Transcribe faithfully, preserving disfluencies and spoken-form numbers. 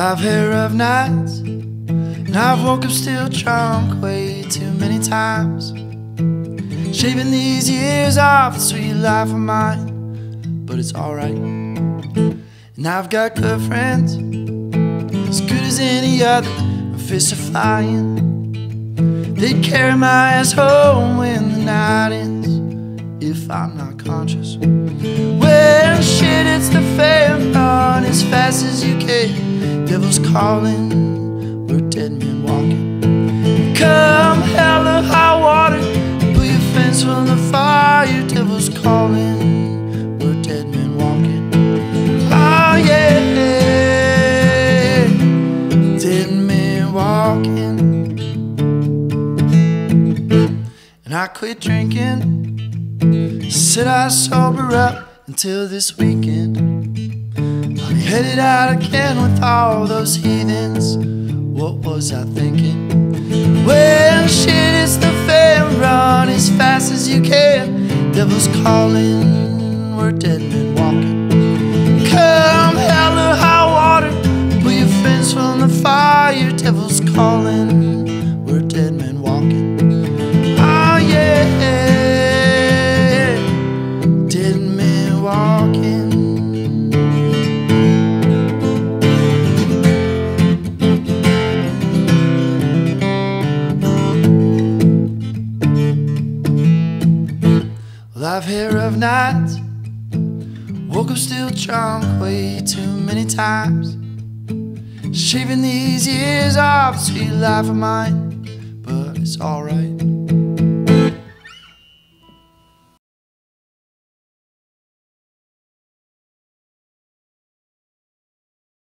I've had rough nights, and I've woke up still drunk way too many times, shaving these years off the sweet life of mine, but it's alright. And I've got good friends, as good as any other. My fists are flying, they'd carry my ass home when the night ends, if I'm not conscious. Well, shit, it's the fan, run as fast as you can. Devil's calling, we're dead men walking. Come hell or high water, pull your fence from the fire. Devil's calling, we're dead men walking. Oh yeah, dead men walking. And I quit drinking, said I'd sober up until this weekend. I'll be headed out again with all those heathens. What was I thinking? Well, shit, it's the fan, run as fast as you can. Devil's calling, we're dead men walking. Come hell or high water, pull your fence from the fire. Devil's calling, we're dead men walking. Oh yeah, dead men walking. Well, I've had rough nights, woke up still drunk way too many times, shaving these years off the sweet life of mine, but it's alright.